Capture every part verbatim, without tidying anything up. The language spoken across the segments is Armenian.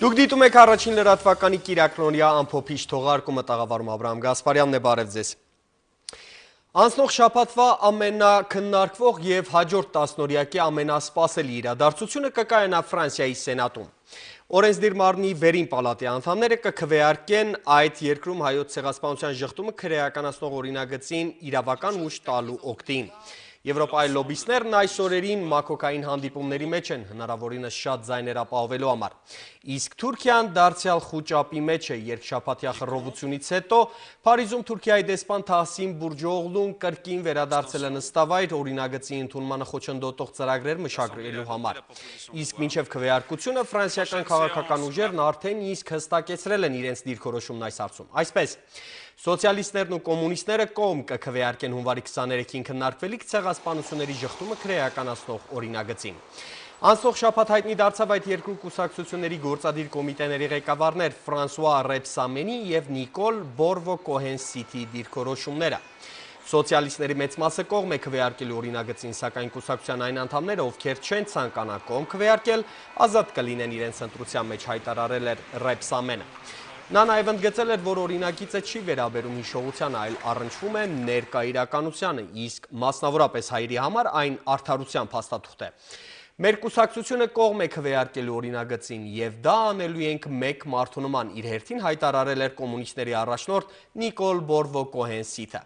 Դուք դիտում եք առաջին լրատվականի կիրակնօրյա ամփոփիչ թողարկումը, տաղավարում Աբրահամ Գասպարյանն է, բարև ձեզ։ Անցնող շաբաթվա ամենաքննարկվող և հաջորդ տասնօրյակի ամենասպասելի իրադարձությունը կկայանա Ֆրանսիայի Սենատում։ Օրենսդիր մարմնի վերին պալատի անդամները կքվեարկեն այդ երկրում հայոց ցեղասպանության ժխտումը քրեականացնող օրինագծին իրավական ուժ տալու օգտին։ Եվրոպայի լոբիստներն այս օրերին մակոկային հանդիպումների մեջ են, հնարավորինս շատ ձայներ ապահովելու համար։ Իսկ Թուրքիան դարձյալ խուճապի մեջ է, երկշաբաթյա խռովությունից հետո Փարիզում Թուրքիայի դեսպան Թահսին Բուրջօղլուն կրկին վերադարձել է նստավայր օրինագծի ընդունմանը խոչընդոտող ծրագրեր մշակելու համար։ Իսկ մինչև քվեարկությունը ֆրանսիական քաղաքական ուժերն արդեն իսկ հստակեցրել են իրենց դիրքորոշումն այս հարցում։ Այսպես, սոցիալիստներն ու կոմունիստները կողմ կքվեարկեն հունվարի քսաներեքին քննարկվելիք ցեղասպանությունների ժխտումը քրեականացնող օրինագծին։ Անցնող շաբաթ հայտնի դարձավ այդ երկու կուսակցությունների գործադիր կոմիտեների ղեկավարներ Ֆրանսուଆ Ռեփսամենի և Նիկոլ Բորվո-Կոհեն-Սիթի դիրքորոշումները։ Սոցիալիստների մեծ մասը կողմ է քվեարկելու օրինագծին, սակայն կուսակցության այն անդամները, ովքեր չեն ցանկանա կողմ քվեարկել, ազատ կլինեն իրենց ընտրության մեջ, հայտարարել էր Ռեփսամենը։ Նա նաև ընդգծել էր, որ օրինագիծը չի վերաբերում հիշողությանը, այլ առնչվում է ներկա իրականությանը, իսկ մասնավորապես հայերի համար այն արդարության փաստաթուղթ է։ Մեր կուսակցությունը կողմ է քվեարկելու օրինագծին, և դա անելու ենք մեկ մարդու նման, իր հերթին հայտարարել էր կոմունիստների առաջնորդ Նիկոլ Բորվո-Կոհեն-Սիթը։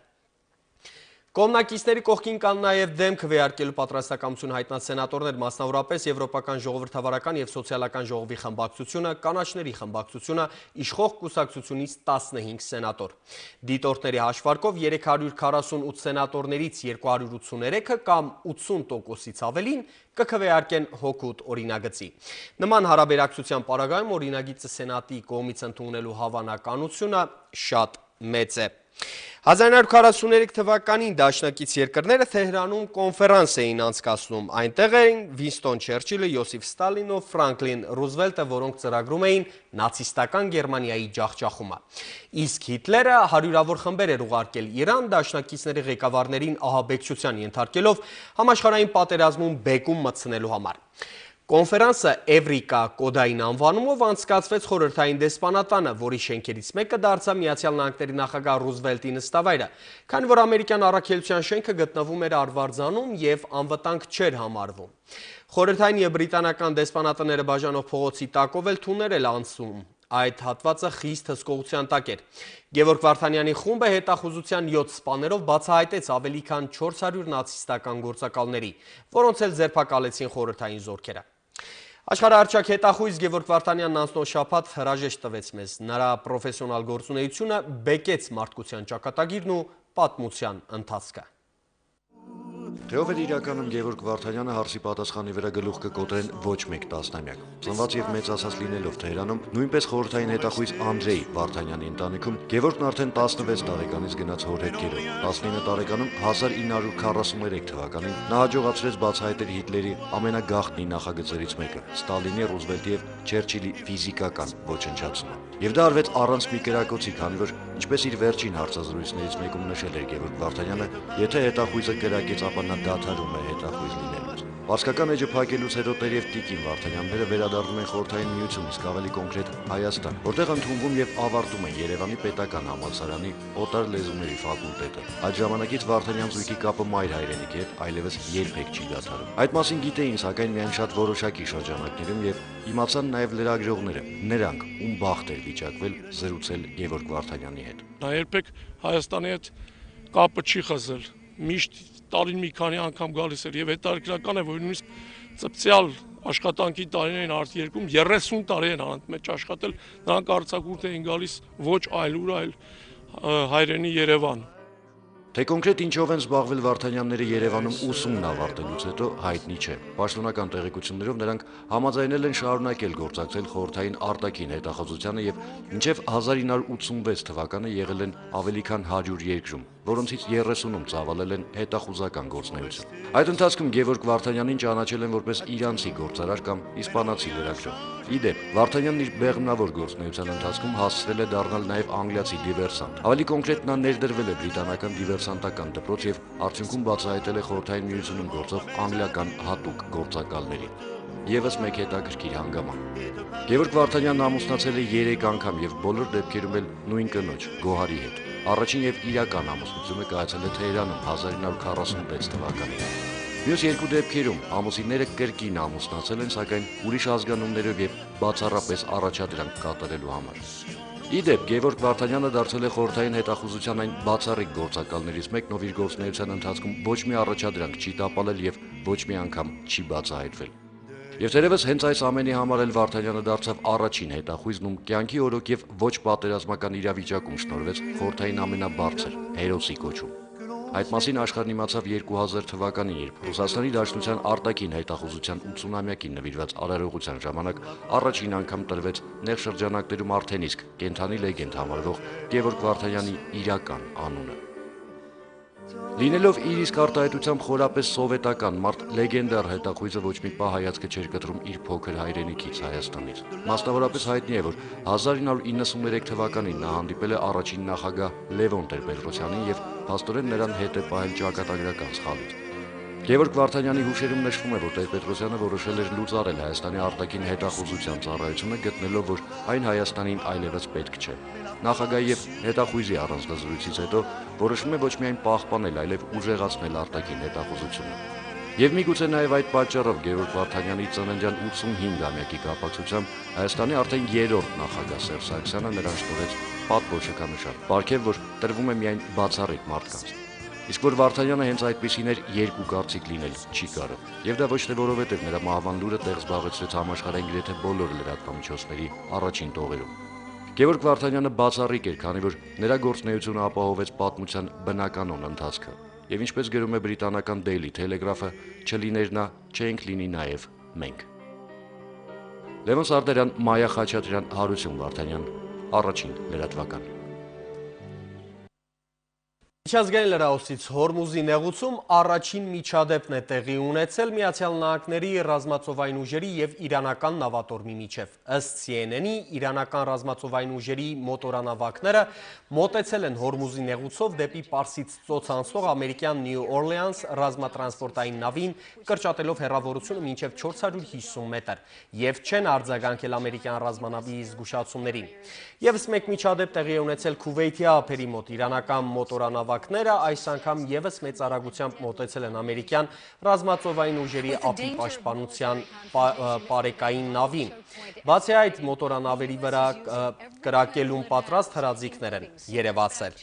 Կողմնակիցների կողքին կան նաև դեմ քվեարկելու պատրաստակամություն հայտնած սենատորներ, մասնավորապես Եվրոպական ժողովրդավարական և սոցիալական ժողովի խմբակցությունը, կանաչների խմբակցությունը, իշխող կուսակցությունից տասնհինգ սենատոր։ Դիտորդների հաշվարկով երեք հարյուր քառասունութ սենատորներից երկու հարյուր ութսուներեքը կամ ութսուն տոկոսից ավելին կքվեարկեն հօգուտ օրինագծի։ Նման հարաբերակցության պարագայում օրինագիծը սենատի կողմից ընդունելու հավանականությունը շատ մեծ է։ հազար նույնսուն քառասուներեք թվականին դաշնակից երկրները Թեհրանում կոնֆերանս էին անցկացնում, այնտեղ էին Վինստոն Չերչիլը, Յոսիֆ Ստալինն ու Ֆրանկլին Ռուզվելտը, որոնք ծրագրում էին նացիստական Գերմանիայի ջախջախումը։ Իսկ Հիտլերը հարյուրավոր խմբեր էր ուղարկել Իրան, դաշնակիցների ղեկավարներին ահաբեկչության ենթարկելով համաշխարհային պատերազմում բեկում մտցնելու համար։ Կոնֆերանսը Էվրիկա կոդային անվանումով անցկացվեց խորհրդային դեսպանատանը, որի շենքերից մեկը դարձավ Միացյալ Նահանգների նախագահ Ռուզվելտի նստավայրը, քանի որ ամերիկյան առաքելության շենքը գտնվում էր Արվարձանում և անվտանգ չէր համարվում։ Խորհրդային և բրիտանական դեսպանատները բաժանող փողոցի տակով էլ թուներ էր անցում։ Այդ հատվածը խիստ հսկողության տակ էր։ Գևորգ Վարդանյանի խումբը հետախուզության յոթ սպաներով բացահայտեց ավելի քան չորս հարյուր նացիստական գործակալների, որոնց էլ ձերբակալեցին խորհրդային զորքերը։ Աշխարհահռչակ հետախույզ Գևորգ Վարդանյանն անցնող շաբաթ հրաժեշտ տվեց մեզ, նրա պրոֆեսիոնալ գործունեությունը բեկեց մարդկության ճակատագիրն ու պատմության ընթացքը։ Թե ով էր իրականում Գևորգ Վարդանյանը, հարցի պատասխանի վրա գլուխ կկոտրեն ոչ մեկ տասնամյակ։ Ծնված և մեծացած լինելով Թեհրանում, նույնպես խորհրդային հետախույզ Անդրեյ Վարդանյանի ընտանիքում, Գևորգն արդեն տասնվեց տարեկանից գնաց հոր հետքերով։ տասնինը տարեկանում հազար ինը հարյուր քառասուներեք թվականին նա հաջողացրեց բացահայտել Հիտլերի ամենագաղտնի նախագծերից մեկը՝ Ստալինի, Ռուզվելտի և Չերչիլի ֆիզիկական ոչնչացումը։ Եվ դա արվեց առանց մի կրակոցի, քանի որ, ինչպես իր վերջին հարցազրույցներից մեկում նշել էր Գևորգ Վարդանյանը, եթե հետախույզը կրակեց, ապա նա դադարում է հետախույզ լինելուց։ Վարսկական էջը փակելուց հետո տերև Տիկին Վարդանյանները վերադառնում են Խորհրդային Միություն, իսկ ավելի կոնկրետ Հայաստան, որտեղ ընդունվում և ավարտում են Երևանի պետական համալսարանի օտար լեզուների ֆակուլտետը։ Այդ ժամանակից Վարդանյան զույգի կապը մայր հայրենիքի հետ այլևս երբեք չի դադարում։ Այդ մասին գիտեին, սակայն միայն շատ որոշակի շրջանակներում և իմացան նաև լրագրողները, նրանք, ում բախտ էր վիճակվել զրուցել Գևորգ Վարդանյանի հետ։ Նա երբեք Հայաստանի հետ կապը չի խզել, միշտ տարին մի քանի անգամ գալիս էր եւ հետաքրքրական է, որ նույնիսկ ծպցյալ աշխատանքի տարիներին արտերկում երեսուն տարի են անց մեջ աշխատել, նրանք արձակուրդ էին գալիս ոչ այլ ուր, այլ հայրենի Երևան։ Թե կոնկրետ ինչով են զբաղվել Վարդանյանները Երևանում ուսումն ավարտելուց հետո հայտնի չէ։ Պաշտոնական տեղեկություններով նրանք համաձայնել են շարունակել գործակցել խորհրդային արտաքին հետախուզությանը եւ մինչեւ հազար ինը հարյուր ութսունվեց թվականը եղել են ավելի քան հարյուր երկրում, որոնցից երեսունում ծավալել են հետախուզական գործունեություն։ Այդ ընթացքում Գևորգ Վարդանյանին ճանաչել են որպես իրանցի գործարար կամ իսպանացի լրագրող։ Ի դեպ, Վարդանյանն իր բեղմնավոր գործունեության ընթացքում հասցրել է դառնալ նաև անգլիացի դիվերսանտ։ Ավելի կոնկրետ նա ներդրվել է բրիտանական դիվերսանտական դպրոց եւ արդյունքում բացահայտել է Խորհրդային Միությունում գործող անգլիական հատուկ գործակալներին։ Եվս մեկ հետաքրքիր հանգաման։ Գևորգ Վարդանյանն ամուսնացել է երեք անգամ եւ բոլոր դեպքերում էլ նույն կնոջ՝ Գոհարի հետ։ Առաջին եւ իրական ամուսնությունը կայացել է Թեհրանում հազար ինը հարյուր քառասունվեց թվականին։ Մյուս երկու դեպքերում ամուսինները կրկին ամուսնացել են, սակայն ուրիշ ազգանուններով եւ բացառապես առաջադրանք կատարելու համար։ Իդեպ Գևորգ Վարդանյանը դարձել է խորհրդային հետախուզության այն բացառիկ գործակալներից մեկն, ով իր գործունեության ընթացքում ոչ մի առաջադրանք չի տապալել եւ ոչ մի անգամ չի բացահայտվել։ Եվ թերևս հենց այս ամենի համար էլ Վարդանյանը դարձավ առաջին հետախույզն, ում կյանքի օրոք եւ ոչ պատերազմական իրավիճակում շնորհվեց խորհրդային ամենաբարձր հերոսի կոչում։ Այդ մասին աշխարհն իմացավ երկու հազար թվականին, երբ Ռուսաստանի Դաշնության արտաքին հետախուզության ութսունամյակին նվիրված արարողության ժամանակ առաջին անգամ տրվեց նեղ շրջանակներում արդեն իսկ կենթանի լեգենդ համարվող Գևորգ Վարդանյանի իրական անունը։ Լինելով իր իսկ արտահայտությամբ խորապես սովետական մարդ, լեգենդար հետախույզը ոչ մի պահ հայացքը չէր կտրում իր փոքր հայրենիքից Հայաստանից։ Մասնավորապես հայտնի է, որ հազար ինը հարյուր իննսուններեք թվականին նա հանդիպել է առաջին նախագահ Լևոն Տեր-Պետրոսյանին եւ փաստորեն նրան հետ է պահել ճակատագրական սխալից։ Գևորգ Վարդանյանի հուշերում նշվում է, որ Տեր-Պետրոսյանը որոշել էր լուծարել Հայաստանի արտաքին հետախուզության ծառայությունը, գտնելով, որ այն Հայաստանին այլևս պետք չէ։ Նախագահի եւ հետախույզի առանձնազրույցից հետո որոշում է ոչ միայն պահպանել, այլև ուժեղացնել արտաքին հետախուզությունը։ Եվ միգուցե նաեւ այդ պատճառով Գևորգ Վարդանյանի ծննդյան ութսունհինգամյակի կապակցությամբ Հայաստանի արդեն երրորդ նախագահ Սերժ Սարգսյանը նրան շնորհեց պատվո շքանշան, պարգև, որ տրվում է միայն բացառիկ մարդկանց։ Իսկ որ Վարդանյանը հենց այդպիսին էր, երկու կարծիք լինել չի կարող։ Եվ դա ոչ թե որովհետև նրա մահվան լուրը տեղ զբաղեցրեց համաշխարհային գրեթե բոլոր լրատվամիջոցների առաջին տողերում։ Գևորգ Վարդանյանը բացառիկ էր, քանի որ նրա գործունեությունը ապահովեց պատմության բնականոն ընթացքը։ Եվ ինչպես գրում է բրիտանական Daily Telegraph-ը, չլիներ նա, չենք լինի նաև մենք։ Լևոն Սարդարյան, Մայա Խաչատրյան, Հարություն Վարդանյան, Առաջին լրատվական։ Միջազգային լրահոսից Հորմուզի նեղուցում առաջին միջադեպն է տեղի ունեցել Միացյալ Նահանգների ռազմածովային ուժերի եւ իրանական նավատորմի միջև։ Ըստ C N N-ի իրանական ռազմածովային ուժերի մոտորանավակները մոտեցել են Հորմուզի նեղուցով դեպի Պարսից ծոց անցնող ամերիկյան New Orleans ռազմատրանսպորտային նավին, կրճատելով հեռավորությունը մինչև չորս հարյուր հիսուն մետր եւ չեն արձագանքել ամերիկյան ռազմանավի զգուշացումներին։ Եվս մեկ միջադեպ տեղի է ունեցել Քուվեյթի ափերի մոտ իրանական մոտորանավակները այս անգամ եւս մեծ արագությամբ մոտեցել են ամերիկյան ռազմածովային ուժերի ափի պաշտպանության պարեկային նավին։ Բացի այդ, մոտորանավերի վրա կրակելուն պատրաստ հրաձիգներ են երևացել։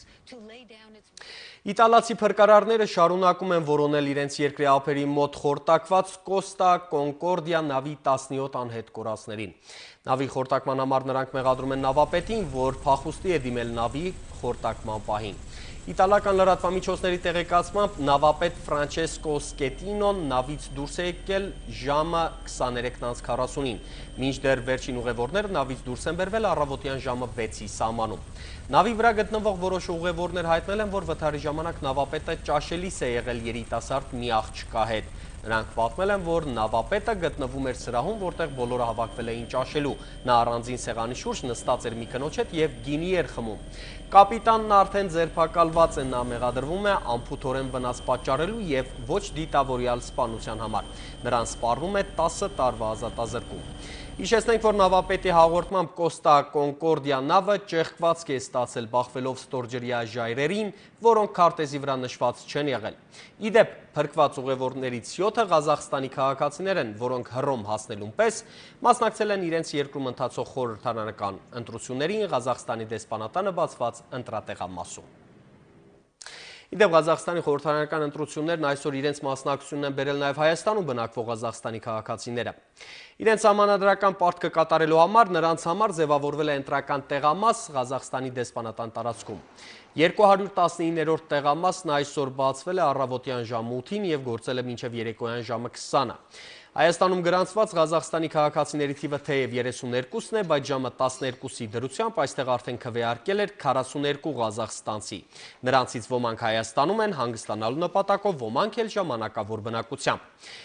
Իտալացի փրկարարները շարունակում են որոնել իրենց երկրի ափերի մոտ խորտակված Կոստա Կոնկորդիա նավի տասնյոթ անհետ կորածներին։ Նավի խորտակման համար նրանք մեղադրում են նավապետին, որ փախուստի է դիմել նավի խորտակման պահին։ Իտալական լրատվամիջոցների տեղեկացմամբ նավապետ Ֆրանչեսկո Սկետինոն նավից դուրս է եկել ժամը քսաներեքն անց քառասունին, մինչդեռ վերջին ուղևորները նավից դուրս են բերվել առավոտյան ժամը վեցի սահմանում։ Նավի վրա գտնվող որոշ ուղևորներ հայտնել են, որ վթարի ժամանակ նավապետը ճաշելիս է եղել երիտասարդ մի աղջկա հետ։ Նրանք պատմել են, որ նավապետը գտնվում էր սրահում, որտեղ բոլորը հավաքվել էին ճաշելու։ Նա առանձին սեղանի շուրջ նստած էր մի կնոջ հետ եւ գինի էր խմում։ Կապիտանն արդեն ձերբակալված է, նա մեղադրվում է անփութորեն վնաս պատճառելու եւ ոչ դիտավորյալ սպանության համար։ Նրան սպառնում է տասը տարվա ազատազրկում։ Հիշեցնենք, որ նավապետի հաղորդմամբ Կոստա Կոնկորդիա նավը ճեղքվածք է ստացել բախվելով ստորջրյա ժայռերին, որոնք քարտեզի վրա նշված չեն եղել։ Իդեպ, փրկված ուղևորներից յոթը Ղազախստանի քաղաքացիներ են, որոնք Հռոմ հասնելուն պես մասնակցել են իրենց երկրում ընթացող խորհրդարանական ընտրություններին Ղազախստանի դեսպանատանը բացված ընտրատեղամասում։ Իդեպ Ղազախստանի խորհրդարանական ընտրություններն այսօր իրենց մասնակցությունն են բերել նաև Հայաստանում բնակվող Ղազախստանի քաղաքացիները։ Իրենց համանadrական պարտքը կատարելու համար նրանց համար ձևավորվել է ընտրական տեղամաս Ղազախստանի դեսպանատան տարածքում։ երկու հարյուր տասնիններորդ տեղամասն այսօր բացվել է առավոտյան ժամը ութին եւ գործել է մինչև երեկոյան ժամը քսանը։ Հայաստանում գրանցված Ղազախստանի քաղաքացիների թիվը թեև երեսուններկուսն է, բայց ժամը տասներկուսի դրությամբ այստեղ արդեն քվեարկել էր քառասուներկու ղազախստանցի։ Նրանցից ոմանք Հայաստանում են հանգստանալու նպատակով, ոմանք էլ ժամանակավոր բնակությամբ։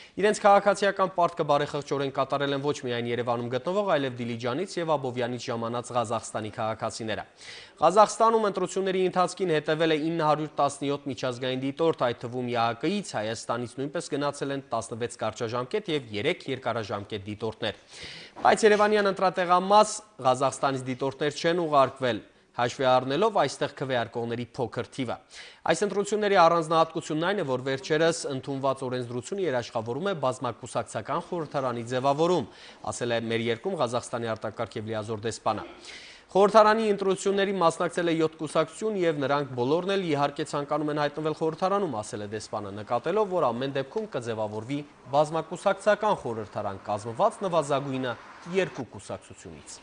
Իրենց քաղաքացիական պարտքը բարեխղճորեն կատարել են ոչ միայն Երևանում գտնվող, այլև Դիլիջանից եւ Աբովյանից ժամանած Ղազախստանի քաղաքացիները։ Ղազախստանում ընտրությունների ընթացքին հետևել է ինը հարյուր տասնյոթ միջազգային դիտորդ, այդ թվում Ե Հ Կից, Հայաստանից նույնպես գնացել են տասնվեց կարճաժամկետ եւ երեք երկարաժամկետ դիտորդներ։ Բայց Երևանյան ընտրատեղամաս Ղազախստանից դիտորդներ չեն ուղարկվել, հաշվի առնելով այստեղ քվեարկողների փոքր թիվը։ Այս ընտրությունների առանձնահատկությունն այն է, որ վերջերս ընդունված օրենսդրությունը երաշխավորում է բազմակուսակցական խորհրդարանի ձևավորում, ասել է մեր երկրում Ղազախստանի արտակարգ եւ լիազոր դեսպանը։ Խորհրդարանի ընտրությունների մասնակցել է յոթ կուսակցություն եւ նրանք բոլորն էլ իհարկե ցանկանում են հայտնվել խորհրդարանում, ասել է դեսպանը, նկատելով, որ ամեն դեպքում կձևավորվի բազմակուսակցական խորհրդարան կազմված նվազագույնը երկու կուսակցությունից։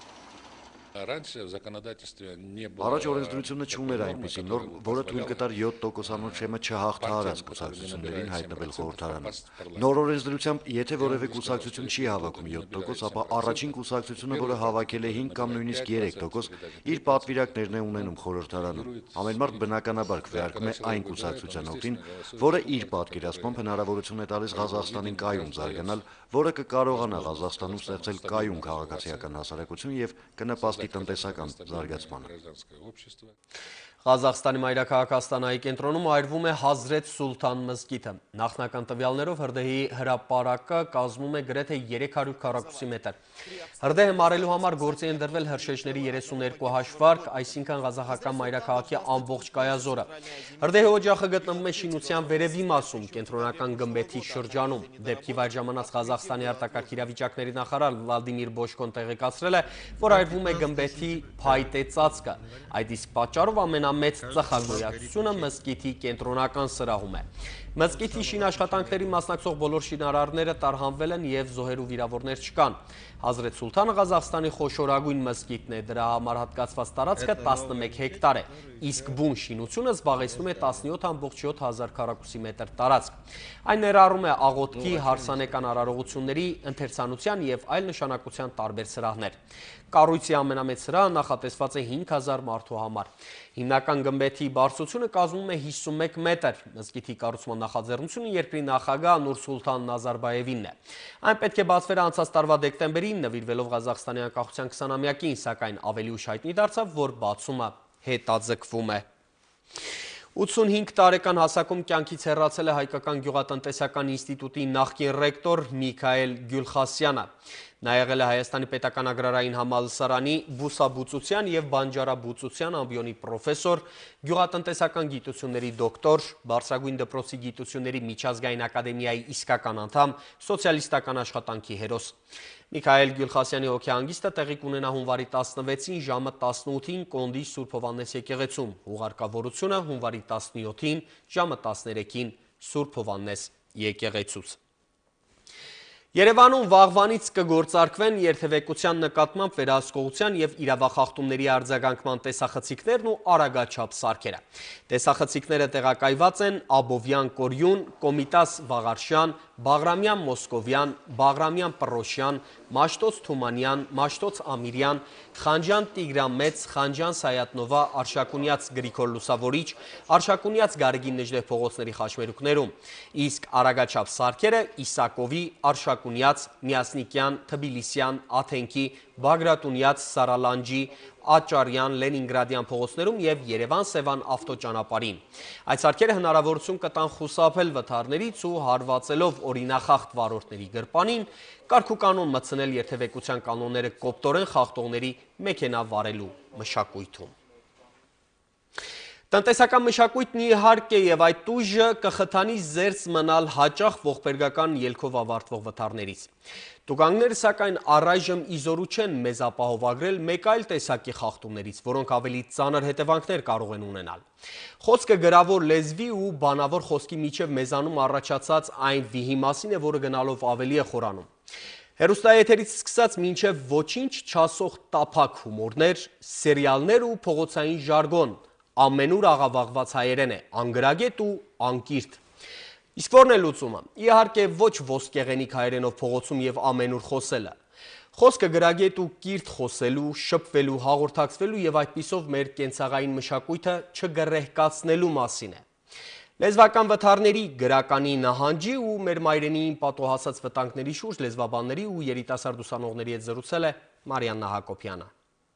Առաջ օրենսդրությունը չուներ այնպիսի նորմ, որը թույլ կտար յոթ տոկոսանոց շեմը չհաղթահարած կուսակցություններին հայտնվել խորհրդարանում։ Նոր օրենսդրությամբ, եթե որևէ կուսակցություն չի հավաքում յոթ տոկոս, ապա առաջին կուսակցությունը, որը հավաքել է հինգ կամ նույնիսկ երեք տոկոս, իր պատվիրակներն է ունենում խորհրդարանում։ Ամեն մարդ բնականաբար քվեարկում է այն կուսակցության օգտին, որը իր պատկերացմամբ հնարավորություն է տալիս Ղազախստանին կայուն զարգանալ, որը կկարողանա Ղազախստանում ստեղծել կայուն քաղաքացիական հասարակություն եւ կնպաստի տնտեսական զարգացմանը։ Ղազախստանի մայրաքաղաք Աստանայի կենտրոնում այրվում է Հազրեթ Սուլթան մզկիթը։ Նախնական տվյալներով հրդեհի հրապարակը կազմում է գրեթե երեք հարյուր քառակուսի մետր։ Հրդեհը մարելու համար գործի են դրվել հրշեջների երեսուններկու հաշվարկ, այսինքն ղազախական մայրաքաղաքի ամբողջ կայազորը։ Հրդեհի օջախը գտնվում է շինության վերևի մասում, կենտրոնական գմբեթի շրջանում։ Դեպքի վայր ժամանած Ղազախստանի արտակարգ իրավիճակների նախարար Վլադիմիր Բոշկոն տեղեկացրել է, որ այրվում է գմբեթի փայտե ծածկը։ Այդ իսկ պատճառով ամենամեծ ծխագոյացությունը մզկիթի կենտրոնական սրահում է։ Մզկիթի շինաշխատանքների մասնակցող բոլոր շինարարները տարհանվել են եւ զոհեր ու վիրավորներ չկան։ Հազրեթ Սուլթանը Ղազախստանի խոշորագույն մզկիթն է, դրա համար հատկացված տարածքը տասնմեկ հեկտար է, իսկ բուն շինությունը զբաղեցնում է տասնյոթ ամբողջ յոթ հազար քառակուսի մետր տարածք։ Այն ներառում է աղոթքի, հարսանեկան արարողությունների, ընթերցանության եւ այլ նշանակության տարբեր սրահներ։ Կառույցի ամենամեծ սրահը նախատեսված է հինգ հազար մարդու համար։ Հիմնական գմբեթի բարձրությունը կազմում է հիսունմեկ մետր։ Մզկիթի կառուցման նախաձեռնությունը երկրի նախագահ Նուրսուլթան Նազարբաևինն է։ Այն պետք է բացվեր անցած տարվա դեկտեմբերին, նվիրվելով Ղազախստանի անկախության քսանամյակին, սակայն ավելի ուշ հայտնի դարձավ, որ բացումը հետաձգվում է։ ութսունհինգ տարեկան հասակում կյանքից հեռացել է Հայկական գյուղատնտեսական ինստիտուտի նախկին ռեկտոր Միքայել Գյուլխասյանը։ Նա եղել է Հայաստանի պետական agrarային համալսարանի բուսաբուծության եւ բանջարաբուծության ամբիոնի պրոֆեսոր, գյուղատնտեսական գիտությունների դոկտոր, բարձրագույն դպրոցի գիտությունների միջազգային ակադեմիայի իսկական անդամ, սոցիալիստական աշխատանքի հերոս։ Միքայել Գյուլխասյանի հոգեհանգիստը տեղի կունենա հունվարի տասնվեցին ժամը տասնութին Կոնդի Սուրբ Հովհաննես եկեղեցում, ուղարկավորությունը հունվարի տասնյոթին ժամը տասներեքին Սուրբ Հովհաննես եկեղեցուց։ Երևանում վաղվանից կգործարկվեն երթևեկության նկատմամբ վերահսկողության եւ իրավախախտումների արձագանքման տեսախցիկներն ու արագաչափ սարքերը։ Տեսախցիկները տեղակայված են Աբովյան Կորյուն, Կոմիտաս Վաղարշյան, Բաղրամյան Մոսկովյան, Բաղրամյան Պռոշյան, Մաշտոց Թումանյան, Մաշտոց Ամիրյան, Խանջան Տիգրամեծ, Խանջան Սայատնովա, Արշակունյաց Գրիգոր Լուսավորիչ, Արշակունյաց Գարեգին Նժդեհ փողոցների խաչմերուկներում, իսկ արագաչափ սարքերը Իսակովի, Արշակունյաց, Միասնիկյան, Թբիլիսյան, Աթենքի, Բագրատունյաց, Սարալանջի, Աճարյան, Լենինգրադյան փողոցներում եւ Երևան-Սևան ավտոճանապարհին։ Այդ սարքերը հնարավորություն կտան խուսափել վթարներից ու հարվածելով օրինախախտ վարորդների գրպանին, կարգուկանոն մտցնել երթևեկության կանոնները կոպտորեն խախտողների մեքենա վարելու մշակույթում։ Տնտեսական մշակույթն իհարկե եւ այդ ուժը կխթանի զերծ մնալ հաճախ ողբերգական ելքով ավարտվող վթարներից։ Տուգանքները սակայն առայժմ իզորու չեն մեզ ապահովագրել մեկ այլ տեսակի խախտումներից, որոնք ավելի ծանր հետևանքներ կարող են ունենալ։ Խոսքը գրավոր լեզվի ու բանավոր խոսքի միջև մեզանում առաջացած այն վիհի մասին է, որը գնալով ավելի է խորանում։ Հեռուստաեթերից սկսած մինչև ոչինչ չասող տափակ հումորներ, սերիալներ ու փողոցային ժարգոն, ամենուր աղավաղված հայերեն է, անգրագետ ու անկիրթ։ Իսկ որն է լուծումը։ Իհարկե ոչ ոսկեղենիկ հայերենով փողոցում եւ ամենուր խոսելը։ Խոսքը գրագետ ու կիրթ խոսելու, շփվելու, հաղորդակցվելու եւ այդպիսով մեր կենցաղային մշակույթը չգռեհկացնելու մասին է։ Լեզվական վթարների, գրականի նահանջի ու մեր մայրենիին պատոհասած վտանգների շուրջ լեզվաբանների ու երիտասարդ ուսանողների հետ զրուցել է Մարիաննա Հակոբյանը։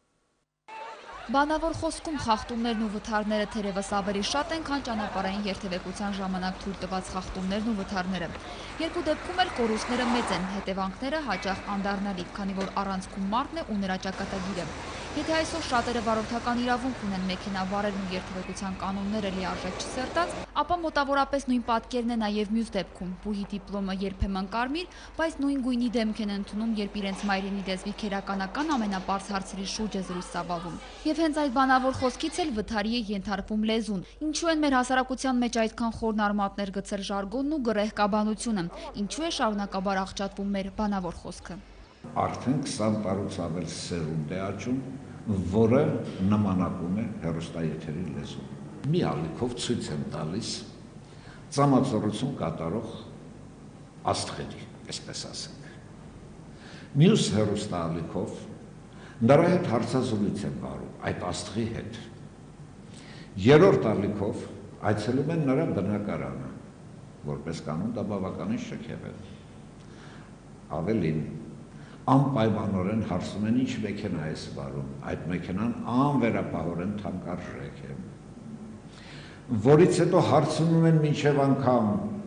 Բանավոր խոսքում խախտումներն ու վթարները թերևս ավելի շատ են, քան ճանապարհային երթևեկության ժամանակ թույլ տված խախտումներն ու վթարները։ Երկու դեպքում էլ կորուստները մեծ են, հետևանքները հաճախ անդառնալի, քանի որ առանցքում մարդն է ու նրա ճակատագիրը։ Եթե այսօր շատերը վարորդական իրավունք ունեն մեքենա վարելն ու երթևեկության կանոնները լիարժեք չսերտած, ապա մոտավորապես նույն պատկերն է նաև մյուս դեպքում։ Բուհի դիպլոմը երբեմն կարմիր, բայց նույն գույնի դեմք են ընդունում, երբ իրենց մայրենի լեզվի քերականական ամենապարզ հարցերի շուրջ է զրույց ծավալվում։ Եվ հենց այդ բանավոր խոսքից էլ վթարի է ենթարկվում լեզուն։ Ինչու են մեր հասարակության մեջ այդքան խորն արմատներ գցել ժարգոնն ու գրեհկաբանությունը։ Ինչու է շարունակաբար աղճատվում մեր բանավոր խոսքը։ Արդեն քսան տարուց ավել սերունդ է աճում, որը նմանակում է հեռուստաեթերի լեզուն։ Մի ալիքով ցույց են տալիս ծամածորություն կատարող աստղերի, այսպես ասենք։ Մյուս հեռուստաալիքով նրա հետ հարցազրույց են վարում այդ աստղի հետ։ Երրորդ ալիքով այցելում են նրա բնակարանը, որպես կանոն դա բավականին շքեղ է։ Ավելին, անպայմանորեն հարցում են ինչ մեքենա ես վարում, այդ մեքենան անվերապահորեն թանկարժեք է, որից հետո հարցնում են մինչև անգամ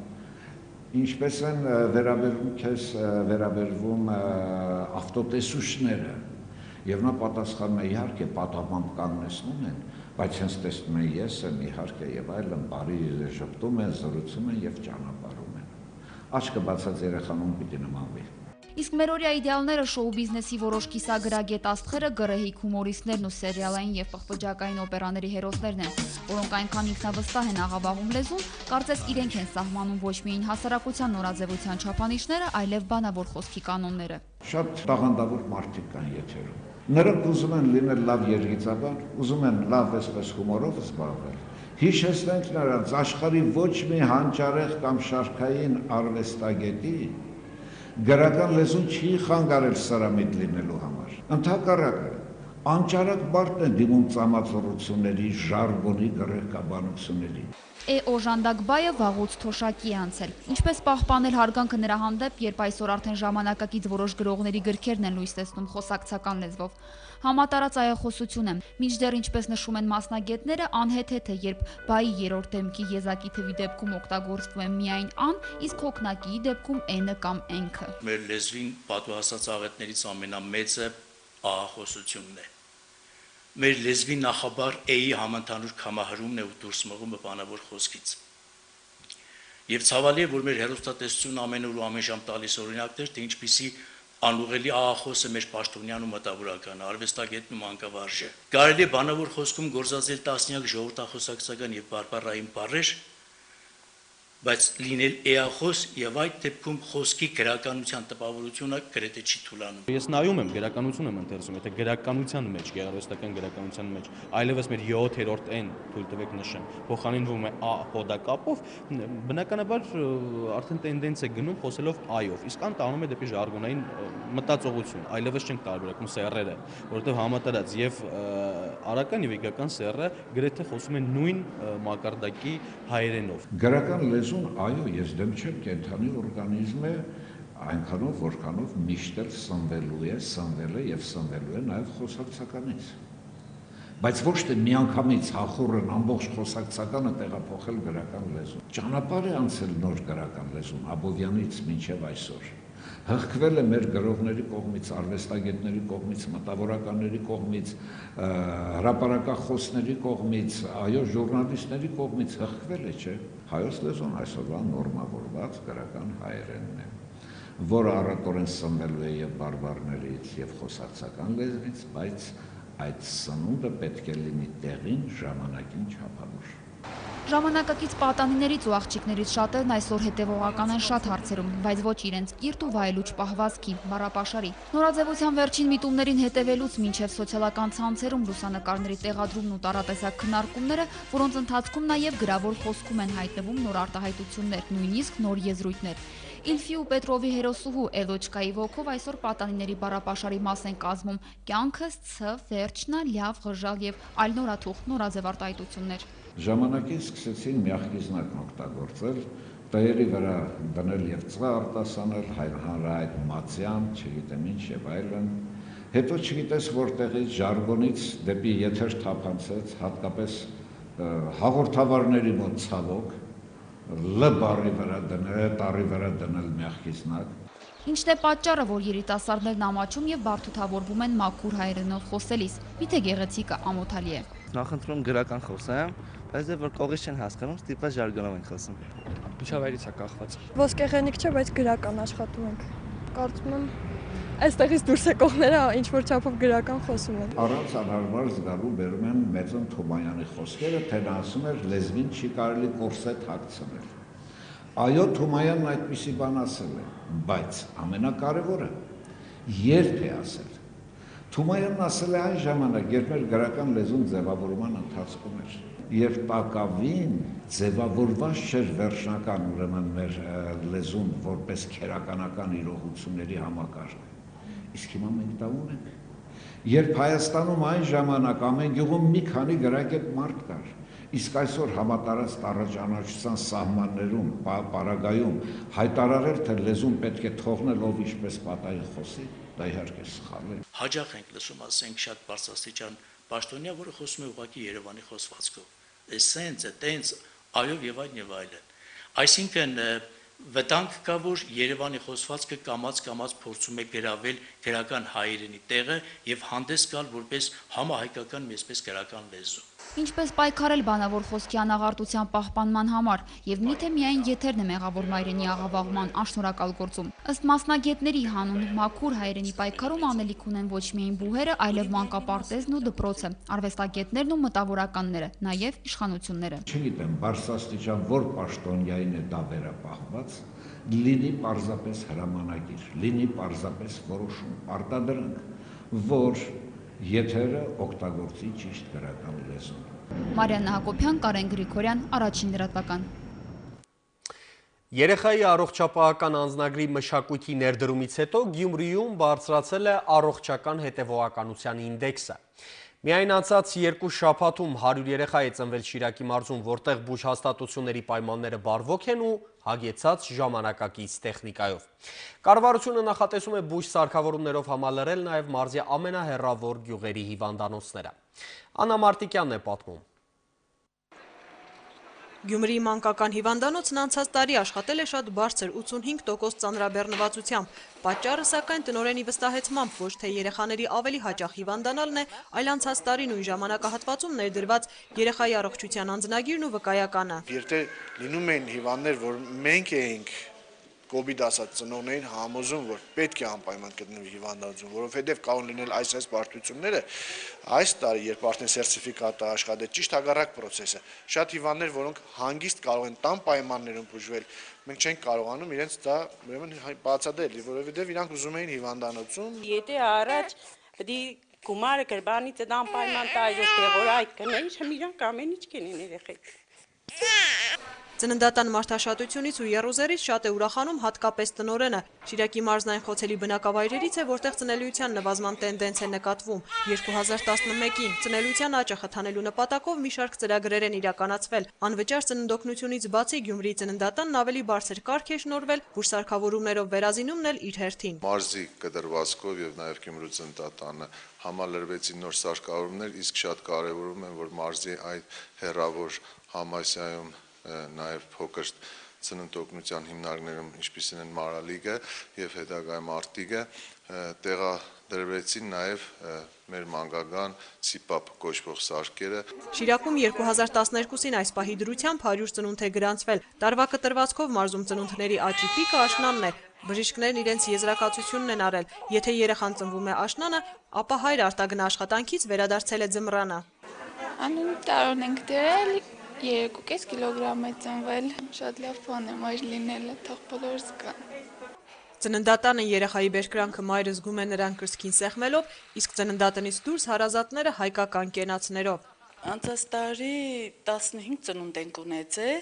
ինչպես են վերաբերվում քեզ վերաբերվում ավտոտեսուչները, եւ նա պատասխանում է իհարկե պատահմամբ կանգնեցնում են, բայց հենց տեսնում են ես եմ իհարկե եւ այլն, բարի ժպտում են, զրուցում են եւ ճանապարհում են։ Աչքը բացած երեխան ում պիտի նմանվի։ Իսկ մերօրյա իդեալները շոու բիզնեսի որոշ կիսագրագետ աստղերը, գռեհիկ հումորիստներն ու սերիալային եւ պղպջակային օպերաների հերոսներն են, որոնք այնքան ինքնավստահ են աղավաղում լեզուն, կարծես իրենք են սահմանում ոչ միայն հասարակության նորաձևության չափանիշները, այլև բանավոր խոսքի կանոնները։ Շատ տաղանդավոր մարդիկ կան եթերում։ Նրանք ուզում են լինել լավ երգիծաբան, ուզում են լավ այսպես հումորով զբաղվել։ Հիշեցնենք նրանց աշխարհի ոչ մի հանճարեղ կամ շարքային արվեստագետի գրական լեզուն չի խանգարել սրամիտ լինելու համար։ Ընդհակառակը, անճարակ բարդ է դիմում ծամածորությունների, ժարգոնի, գրեհկաբանությունների։ Է օժանդակբայը վաղուց թոշակի է անցել։ Ինչպես պահպանել հարգանքը նրա հանդեպ, երբ այսօր արդեն ժամանակակից որոշ գրողների գրքերն են լույս տեսնում խոսակցական լեզվով։ Համատարած այախոսություն է։ Մինչդեռ, ինչպես նշում են մասնագետները, անհեթեթ է, երբ բայի երրորդ դեմքի եզակի թվի դեպքում օգտագործվում է միայն ան, իսկ հոգնակիի դեպքում էնը կամ էնքը։ Մեր լեզվին պատուհասած աղետներից ամենամեծը ահախոսությունն է։ Մեր լեզվի նախաբար էի համընդհանուր կամահարումն է ու դուրս մղումը բանավոր խոսքից։ Եվ ցավալի է, որ մեր հեռուստատեսությունը ամեն օր ու ամեն ժամ տալիս օրինակներ, թե ինչպիսի անուղելի ահախոսը մեր պաշտոնյան ու մտավորական արվեստագետն ու մանկավարժը։ Կարելի է բանավոր խոսքում գործածել տասնյակ ժողովրդախոսակցական եւ բարբառային բառեր, բայց լինել էախոս եւ այդ դեպքում խոսքի գրականության տպավորությունը գրեթե չի թուլանում։ Ես նայում եմ գրականություն եմ ընթերցում, եթե գրականության մեջ, գեղարվեստական գրականության մեջ, այլևս մեր յոթերորդ N թույլ տվեք նշեմ, փոխարինվում է A հոդակապով, բնականաբար արդեն տենդենս է գնում խոսելով I-ով, իսկ ան տանում է դեպի ժարգոնային մտածողություն, այլևս չենք տարբերակում սեռերը, որովհետեւ համատարած եւ արական եւ իգական սեռը գրեթե խոսում են նույն մակարդակի հայերենով։ Գրական լեզուն, այո, ես դեմ չեմ, կենդանի օրգանիզմ է այնքանով, որքանով միշտ էլ սնվելու է, սնվել է եւ սնվելու է նաեւ խոսակցականից։ Բայց ոչ թե միանգամից հախուռն ամբողջ խոսակցականը տեղափոխել գրական լեզուն։ Ճանապարհ է անցել նոր գրական լեզուն Աբովյանից մինչև այսօր։ Հղկվել է մեր գրողների կողմից, արվեստագետների կողմից, մտավորականների կողմից, հրապարակախոսների կողմից, այո, ժուրնալիստների կողմից հղկվել է, չէ։ Հայոց լեզուն այսօրվա նորմավորված գրական հայերենն է, որը առատորեն սնվելու է եւ բարբառներից եւ խոսակցական լեզվից, բայց այդ սնունդը պետք է լինի տեղին, ժամանակին չափավոր։ Ժամանակակից պատանիներից ու աղջիկներից շատերն այսօր հետևողական են շատ հարցերում, բայց ոչ իրենց կիրթ ու վայելուչ պահվածքի, բառապաշարի։ Նորաձևության վերջին միտումներին հետևելուց մինչև սոցիալական ցանցերում լուսանկարների տեղադրումն ու տարատեսակ քննարկումները, որոնց ընթացքում նաև գրավոր խոսքում են հայտնվում նոր արտահայտություններ, նույնիսկ նոր եզրույթներ։ Իլֆի ու Պետրովի հերոսուհու Էլոչկայի ոգով այսօր պատանիների բառապաշարի մաս են կազմում կյանքս, ց, վերջնա, լյավ, ղժալ եւ այլ նորաթուխ նորաձև արտահայտություններ։ Ժամանակին սկսեցին միախկիզնակն օգտագործել, տերերի վրա դնել եւ ծղա արտասանել, հանրահայտ մացյան, չգիտեմ ինչ եւ այլն։ Հետո չգիտես որտեղից ժարգոնից դեպի եթեր թափանցեց, հատկապես հաղորդավարների մոտ ցավոք, Լ բառի վրա դնել, տառի վրա դնել միախկիզնակ։ Ինչն է պատճառը, որ երիտասարդներն ամաչում եւ բարդութավորվում են մաքուր հայերենով խոսելիս, միթե գեղեցիկը ամոթալի է։ Նախընտրում գրական խոսեմ, բայց դե որ կողից չեն հասկանում, ստիպված ժարգոնով ենք խոսում։ Միջավայրից է կախված։ Ոսկեղենիկ չէ, բայց գրական աշխատում ենք։ Կարծում եմ, այստեղից դուրս եկողները ինչ որ չափով գրական խոսում են։ Առանց անհարմար զգալու բերում են Մեծն Թումանյանի խոսքերը, թե նա ասում էր լեզվին չի կարելի կորսետ հագցնել։ Այո, Թումանյանն այդպիսի բան ասել է, բայց ամենակարևորը երբ է ասել։ Թումանյանն ասել է այն ժամանակ, երբ մեր գրական լեզուն ձևավորման ընթացքում էր, երբ տակավին ձևավորված չէր վերջնական ուրեմն մեր լեզուն որպես քերականական իրողությունների համակարգ։ Իսկ հիմա մենք դա ունենք։ Երբ Հայաստանում այն ժամանակ ամեն գյուղում մի քանի գրագետ մարդ կար, իսկ այսօր համատարած տարաճանաչության սահմաններում, պարագայում հայտարարել, թե լեզուն պետք է թողնել ով ինչպես պատահի խոսի, դա իհարկե սխալ է։ Հաճախ ենք լսում, ասենք, շատ բարձրաստիճան պաշտոնյա, որը խոսում է ուղղակի Երևանի խոսվածքով։ Էսենց, տենց, այով եւ այլն եւ այլն։ Այսինքն վտանգ կա, որ Երևանի խոսվածքը կամաց-կամաց փորձում է գրավել գրական հայերենի տեղը եւ հանդես գալ որպես համահայկական մի այսպես գրական լեզու։ Ինչպես պայքարել բանավոր խոսքի անաղարտության պահպանման համար եւ միթե միայն եթերն է մեղավոր մայրենի աղավաղման անշնորհակալ գործում։ Ըստ մասնագետների հանուն մաքուր հայերենի պայքարում անելիք ունեն ոչ միայն բուհերը, այլև մանկապարտեզն ու դպրոցը, արվեստագետներն ու մտավորականները, նաեւ իշխանությունները։ Չգիտեմ, բարձրաստիճան որ պաշտոնյային է դա վերապահված, լինի պարզապես հրամանագիր, լինի պարզապես որոշում, արտադրանք, որ եթերը օգտագործի ճիշտ գրական լեզուն։ Մարիաննա Հակոբյան, Կարեն Գրիգորյան, Առաջին լրատվական։ Երեխայի առողջապահական անձնագրի մշակույթի ներդրումից հետո Գյումրիում բարձրացել է առողջական հետևողականության ինդեքսը։ Միայն անցած երկու շաբաթում հարյուր երեխա է ծնվել Շիրակի մարզում, որտեղ բուժհաստատությունների պայմանները բարվոք են ու հագեցած ժամանակակից տեխնիկայով։ Կառավարությունը նախատեսում է բուժ սարքավորումներով համալրել նաև մարզի ամենահեռավոր գյուղերի հիվանդանոցները։ Աննա Մարտիկյանն է պատմում։ Գյումրիի մանկական հիվանդանոցն անցած տարի աշխատել է շատ բարձր ութսունհինգ տոկոս ծանրաբեռնվածությամբ։ Պատճառը սակայն տնօրենի վստահեցմամբ ոչ թե երեխաների ավելի հաճախ հիվանդանալն է, այլ անցած տարի նույն ժամանակահատվածում ներդրված երեխայի առողջության անձնագիրն ու վկայականը։ Եթե լինում էին հիվանդներ, որ մենք էինք կոբիդ ասած ծնողներին համոզում, որ պետք է անպայման գտնվի հիվանդանոցում, որովհետև կարող լինել այս այս բարդությունները, այս տարի, երբ արդեն սերտիֆիկատը աշխատել, ճիշտ հակառակ պրոցեսը, շատ հիվանդներ, որոնք հանգիստ կարող են տան պայմաններում բուժվել, մենք չենք կարողանում իրենց դա ուրեմն բացատրել, որովհետև իրանք ուզում էին հիվանդանոցում։ Եթե առաջ պետք է գումարը գրբանից դան պայման տայր որ այդ կնեն, իրանք ամեն ինչ կենեն երեխեք։ Ծննդատան մարդաշատությունից ու եռուզերից շատ է ուրախանում հատկապես տնօրենը։ Շիրակի մարզն այն խոցելի բնակավայրերից է, որտեղ ծնելիության նվազման տենդենց է նկատվում։ երկու հազար տասնմեկին ծնելիության աճը խթանելու նպատակով մի շարք ծրագրեր են իրականացվել։ Անվճար ծննդօգնությունից բացի Գյումրիի ծննդատանն ավելի բարձր կարգ է շնորհվել, բուժսարքավորումներով վերազինումն էլ իր հերթին։ Մարզի կդրվածքով եւ նաեւ Գյումրու ծննդատանը համալրվեցին նոր սարքավորումներ, իսկ շատ կարեւորում է, որ մարզի այդ հերավոր համասյայում նաև փոքր ծննդօգնության հիմնարկներում, ինչպիսին են Մարալիգը եւ հետագայում Արտիգը, տեղադրվեցին նաև մեր մանկական սիպապ կոչվող սարքերը։ Շիրակում երկու հազար տասներկուսին այս պահի դրությամբ հարյուր ծնունդ է գրանցվել։ Տարվա կտրվածքով մարզում ծնունդների աճի պիկը աշնանն է։ Բժիշկներն իրենց եզրակացությունն են արել։ Եթե երեխան ծնվում է աշնանը, ապա հայրը արտագնա աշխատանքից վերադարձել է ձմռանը։ Անուն տարոն ենք դրել երկու կես կիլոգրամ է ծնվել, շատ լավ բան է մայր լինելը, թող բոլորս կան։ Ծննդատանը երեխայի բերկրանքը մայրը զգում է նրան կրծքին սեղմելով, իսկ ծննդատնից դուրս հարազատները հայկական կենացներով։ Անցած տարի տասնհինգ ծնունդ ենք ունեցել,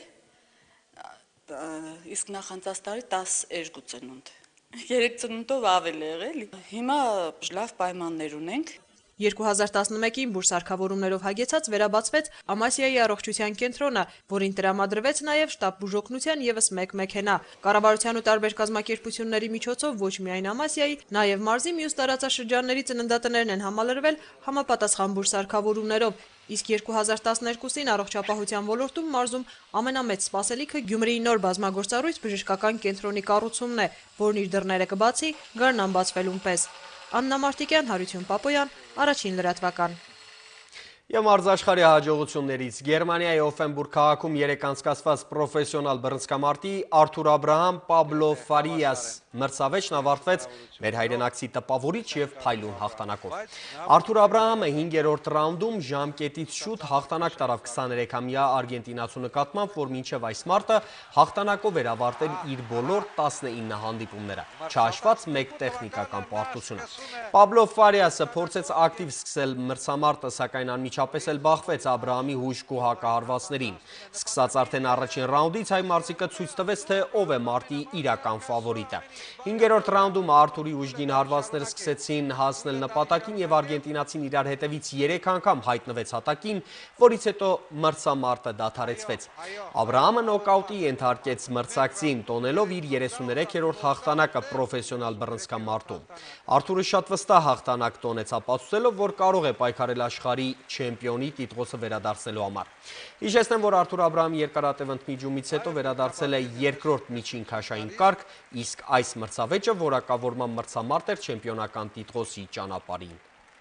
իսկ նախանցած տարի տասներկու ծնունդ։ Երեք ծնունդով ավել է եղել։ Հիմա լավ պայմաններ ունենք, երկու հազար տասնմեկին բուր սարքավորումներով հագեցած վերաբացվեց Ամասիայի առողջության կենտրոնը, որին տրամադրվեց նաև շտաբ բուժօգնության ևս մեկ մեքենա։ Կառավարության ու տարբեր կազմակերպությունների միջոցով ոչ միայն Ամասիայի, նաև մարզի մյուս տարածաշրջանների ծննդատներն են համալրվել համապատասխան բուր սարքավորումներով, իսկ երկու հազար տասներկուսին առողջապահության ոլորտում մարզում ամենամեծ սպասելիքը Գյումրիի նոր բազմագործառույց բժշկական կենտրոնի կառուցումն է, որն իր դռները կբացի գարնան բացվելուն պես։ Աննա Մարտիկյան, Հարություն Պապոյան, Առաջին լրատվական։ Եվ մարզաշխարհի հաջողություններից Գերմանիայի Օֆենբուրգ քաղաքում երեկ անցկացված պրոֆեսիոնալ բռնցքամարտի Արթուր Աբրահամ Պաբլո Ֆարիաս մրցավեճն ավարտվեց մեր հայրենակցի տպավորիչ եւ փայլուն հաղթանակով։ Արթուր Աբրահամը հինգերորդ ռաունդում ժամկետից շուտ հաղթանակ տարավ քսաներեքամյա արգենտինացու նկատմամբ, որ մինչև այս մարտը հաղթանակով էր ավարտել իր բոլոր տասնինը հանդիպումները, չհաշված մեկ տեխնիկական պարտությունը։ Պաբլո Ֆարիասը փորձեց ակտիվ սկսել մրցամարտը, սակայն անմիջապես էլ բախվեց Աբրահամի հուժկ ու հակահարվածներին։ Սկսած արդեն առաջին ռաունդից հայ մարզիկը ցույց տվեց, թե ով է մարտի իրական ֆավորիտը։ Հինգերորդ ռաունդում Արթուրի ուժգին հարվածները սկսեցին հասնել նպատակին եւ արգենտինացին իրար հետևից երեք անգամ հայտնվեց հատակին, որից հետո մրցամարտը դադարեցվեց։ Աբրահամը նոկաուտի ենթարկեց մրցակցին, տոնելով իր երեսուներեքերորդ հաղթանակը պրոֆեսիոնալ բռնցքամարտում։ Արթուրը շատ վստահ հաղթանակ տոնեց, ապացուցելով, որ կարող է պայքարել աշխարհի չեմպիոնի տիտղոսը վերադարձնելու համար։ Հիշեցնեմ, որ Արթուր Աբրահամի երկարատև ընդմիջումից հետո վերադարձել է երկրորդ միջին քաշային կարգ, իսկ այս մրցավեճը որակավորման մրցամարտ էր չեմպիոնական տիտղոսի ճանապարհին։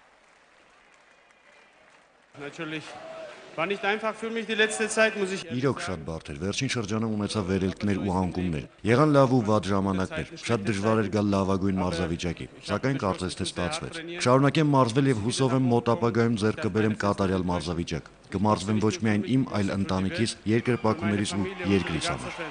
Իրոք շատ բարդ էր, վերջին շրջանում ունեցա վերելքներ ու հանգումներ, եղան լավ ու վատ ժամանակներ, շատ դժվար էր գալ լավագույն մարզավիճակի, սակայն կարծես թե ստացվեց։ Շարունակեմ մարզվել եւ հուսով եմ մոտ ապագայում ձեռք կբերեմ կատարյալ մարզավիճակ, կմարզվեմ ոչ միայն իմ, այլ ընտանիքիս, երկրպագուներիս ու երկրիս համար։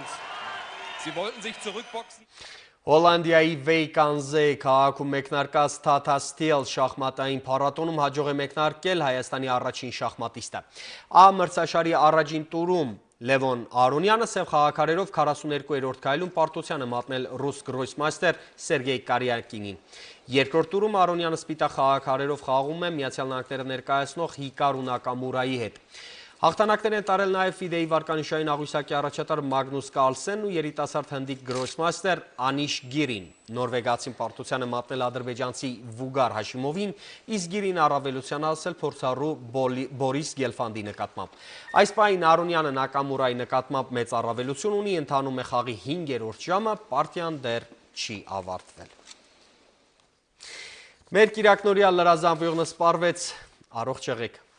Հոլանդիայի Վեյկանզե քաղաքում մեկնարկած Tata Steel շախմատային փառատոնում հաջող է մեկնարկել Հայաստանի առաջին շախմատիստը։ Ա մրցաշարի առաջին տուրում Լևոն Արոնյանը սև խաղաքարերով քառասուներկուերորդ քայլում պարտությանը մատնել ռուս գրոսմայստեր Սերգեյ Կարյակինին։ Երկրորդ տուրում Արոնյանը սպիտակ խաղաքարերով խաղում է Միացյալ Նահանգները ներկայացնող Հիկարու Նակամուրայի հետ։ Հաղթանակներ են տարել նաև ֆիդեի վարկանիշային աղյուսակի առաջատար Մագնուս Կարլսենն ու երիտասարդ հնդիկ գրոսմայստեր Անիշ Գիրին։ Նորվեգացին պարտությանը մատնել ադրբեջանցի Վուգար Հաշիմովին, իսկ Գիրին առավելության ասել փորձառու Բորիս Գելֆանդի նկատմամբ։ Այս պահին Արոնյանը Նակամուրայի նկատմամբ մեծ առավելություն ունի, ընթանում է խաղի հինգերորդ ժամը, պարտիան դեռ չի ավարտվել։ Մեր կիրակնորյա լրազանվողը սպառվեց, առողջ եղեք։